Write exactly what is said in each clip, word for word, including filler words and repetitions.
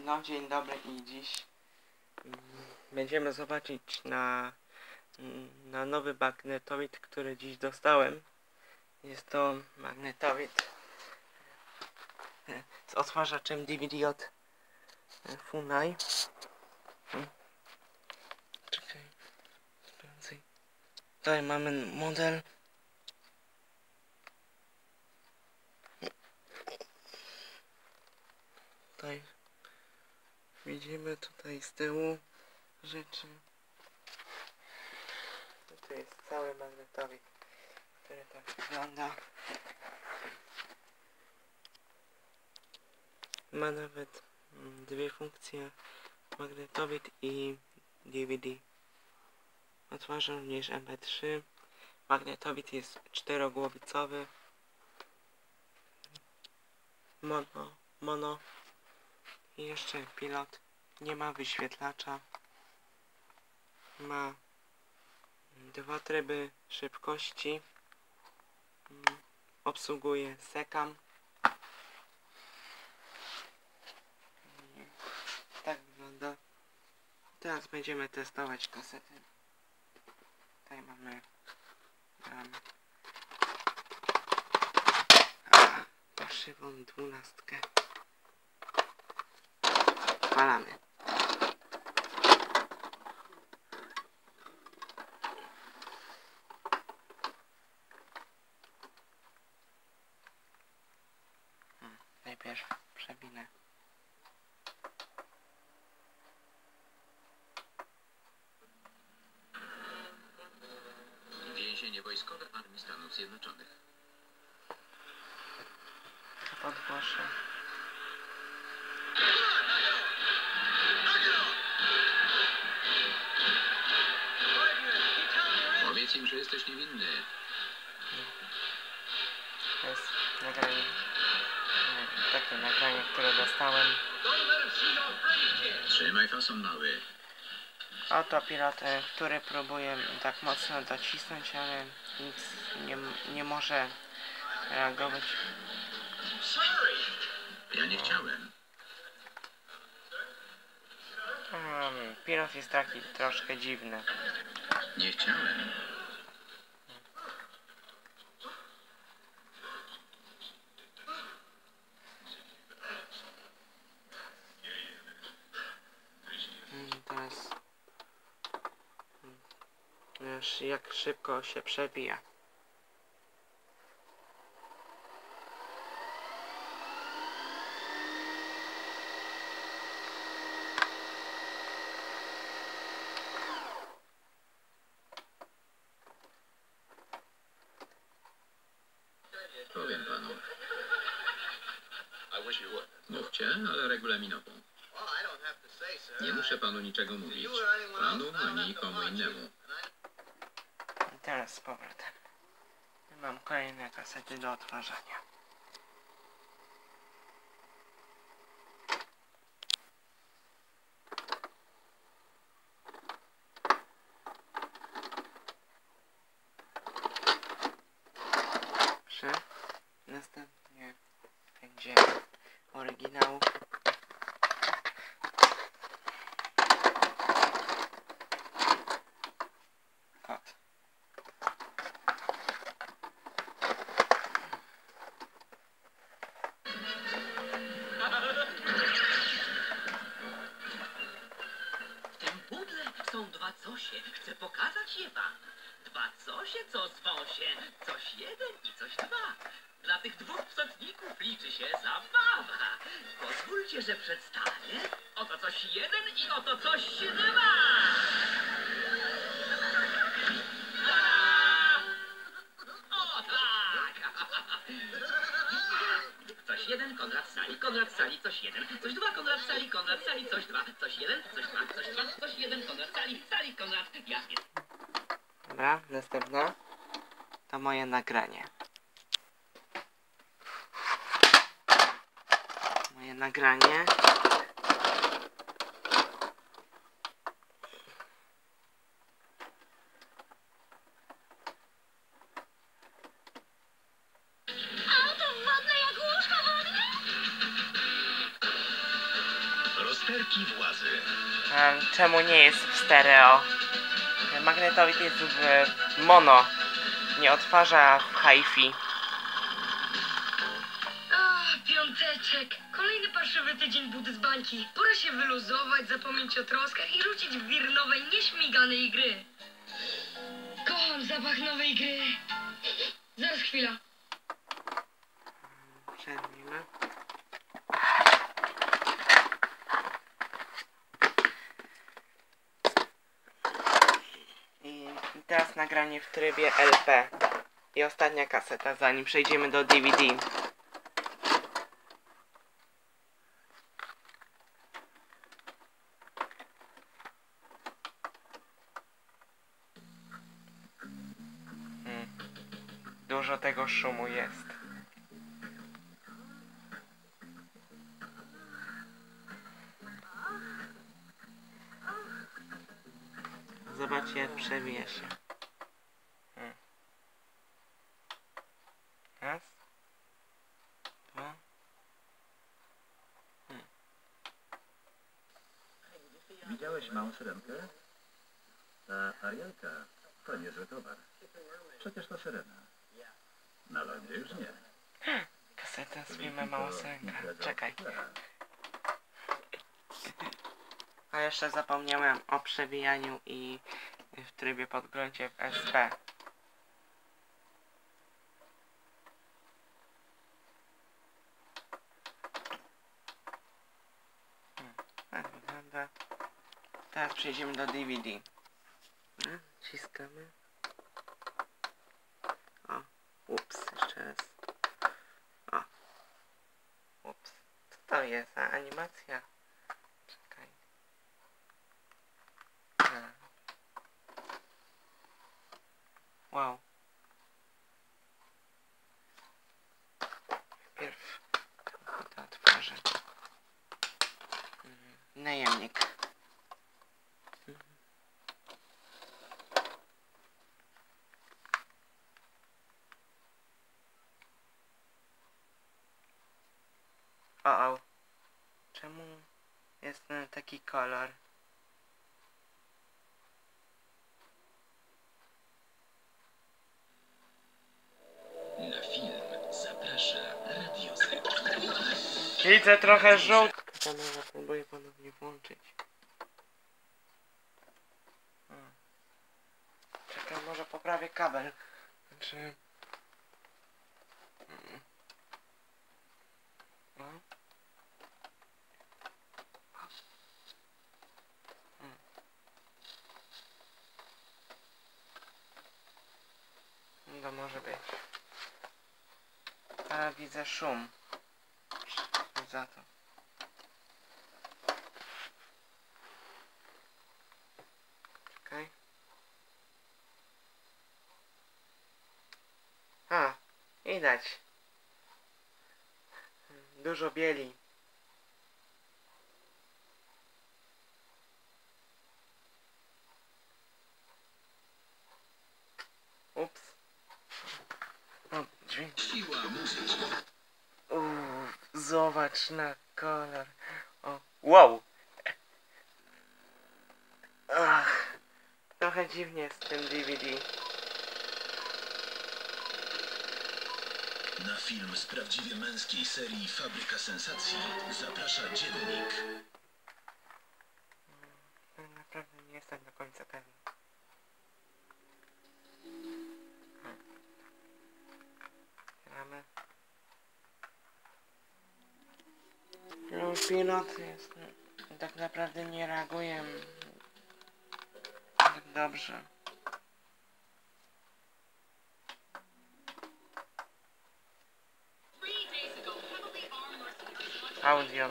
No, dzień dobry i dziś będziemy zobaczyć na, na nowy magnetowid, który dziś dostałem. Jest to magnetowid z odtwarzaczem D V D od Funai. Czekaj, sprawdzę. Tutaj mamy model. Tutaj widzimy tutaj z tyłu rzeczy. Tu jest cały magnetowid, który tak wygląda. Ma nawet dwie funkcje, magnetowid i D V D. Odtwarza również M P trzy. Magnetowid jest czterogłowicowy. Mono, mono. I jeszcze pilot. Nie ma wyświetlacza. Ma dwa tryby szybkości. Obsługuje SECAM. Tak wygląda. Teraz będziemy testować kasety. Tutaj mamy um, a, fałszywą dwunastkę. Palamy. Hmm, najpierw przewinę. Więzienie wojskowe Armii Stanów Zjednoczonych. Podgłoszę. Powiedz im, że jesteś niewinny. To jest nagranie, takie nagranie, które dostałem. Trzymaj fason mały. Oto pilot, który próbuje tak mocno docisnąć, ale nic nie, nie może reagować. Ja nie chciałem. Um, pilot jest taki troszkę dziwny. Nie chciałem. Hmm, teraz wiesz, jak szybko się przebija. Powiem panu. Mówcie, ale regulaminowo. Nie muszę panu niczego mówić. Panu ani komu innemu. I teraz z powrotem. Mam kolejne kasety do odtwarzania. Dobrze. Następnie będzie oryginał. Kod. W tym pudle są dwa cosie. Chcę pokazać je wam. Dwa cosie, co zwą się coś jeden i coś dwa. Dla tych dwóch psotników liczy się zabawa. Pozwólcie, że przedstawię. Oto coś jeden i oto coś dwa. O tak! Coś jeden, Konrad Sali, Konrad Sali, coś jeden, coś dwa, Konrad Sali, Konrad Sali, coś dwa, coś jeden, coś dwa, coś dwa, coś jeden, Konrad Sali, Sali, Konrad, jasnie. Dobra, następne to moje nagranie. Moje nagranie. Auto wodne jak łóżko wodne? Lusterki władzy. Um, czemu nie jest w stereo? Magnetowid jest w mono. Nie odtwarza w hi-fi. A, piąteczek. Kolejny parszywy tydzień budy z bańki. Pora się wyluzować, zapomnieć o troskach i rzucić w wir nowej, nieśmiganej gry. Kocham zapach nowej gry. Zaraz chwila. Przerwimy. I teraz nagranie w trybie L P. I ostatnia kaseta, zanim przejdziemy do D V D. Hmm. Dużo tego szumu jest. Zobaczcie, jak przewija się. Hmm. Raz. Dwa. Hmm. Widziałeś małą syrenkę? Ta Arielka to niezły towar. Przecież to syrena. Na lądzie już nie. Kaseta z filmem Mała Syrenka. Czekaj. A jeszcze zapomniałem o przewijaniu i w trybie podglądzie w S P. Hmm, tak wygląda. Teraz przejdziemy do D V D. Hmm, ciskamy. O, ups, jeszcze raz. O, ups. Co to jest za animacja? Czekaj. A. Wow. Najpierw to otworzę. Mhm. Najemnik. Mhm. O, o. Czemu jest ten taki kolor? Na film zaprasza Radiosek. Widzę trochę żółt. Kamera próbuję ponownie włączyć. Hmm. Czekaj, może poprawię kabel. Znaczy... Hmm. No. Hmm. No to może być. A widzę szum. Za to. Czekaj. A, widać. Dużo bieli. Ups. O, dźwięk. Siła muzyczna. Uuu, zobacz na kolor. O, wow. Ach, trochę dziwnie z tym D V D. Na film z prawdziwie męskiej serii Fabryka Sensacji zaprasza Dziennik. Tak naprawdę nie jestem do końca pewny. Gramy. No, pilot jest. Tak naprawdę nie reaguje tak dobrze. Audio.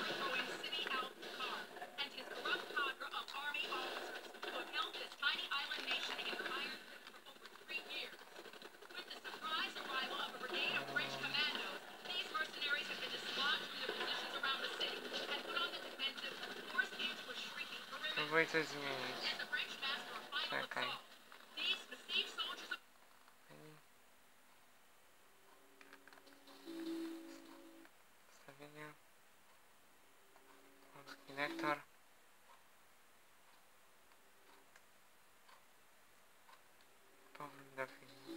Próbuję coś zmienić. Czekaj. Ustawienia. dyrektor. Powrót do filmu.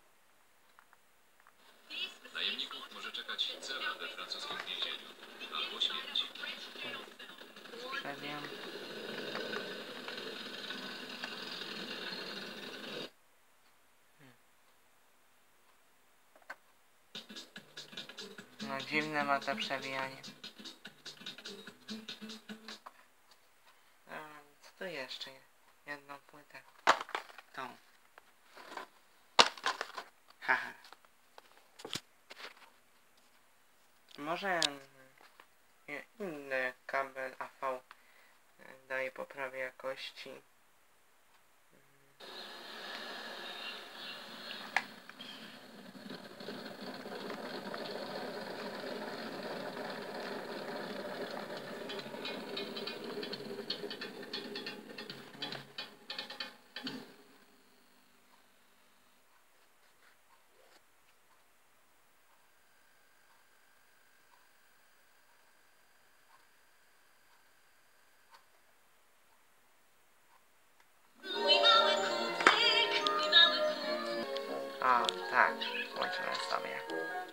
Najemników może czekać cela we francuskim więzieniu. Albo śmierć. Przediem. No dziwne ma to przewijanie. A, co tu jeszcze? Jedną płytę. Tą. Haha. Może inny kabel A V daje poprawę jakości. O, tak, włączymy sobie.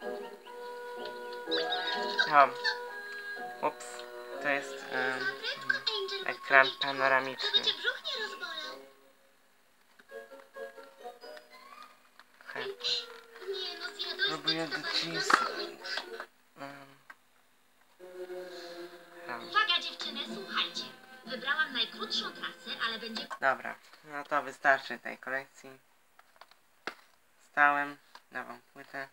O, ups, to jest um, ekran panoramiczny. Próbuję docisnąć. Um, Uwaga dziewczyny, słuchajcie. Wybrałam najkrótszą trasę, ale będzie... Dobra, no to wystarczy tej kolekcji. Stałem nową płytę.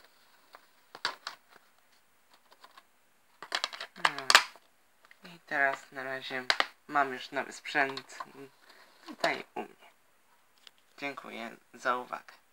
No. I teraz na razie mam już nowy sprzęt tutaj u mnie. Dziękuję za uwagę.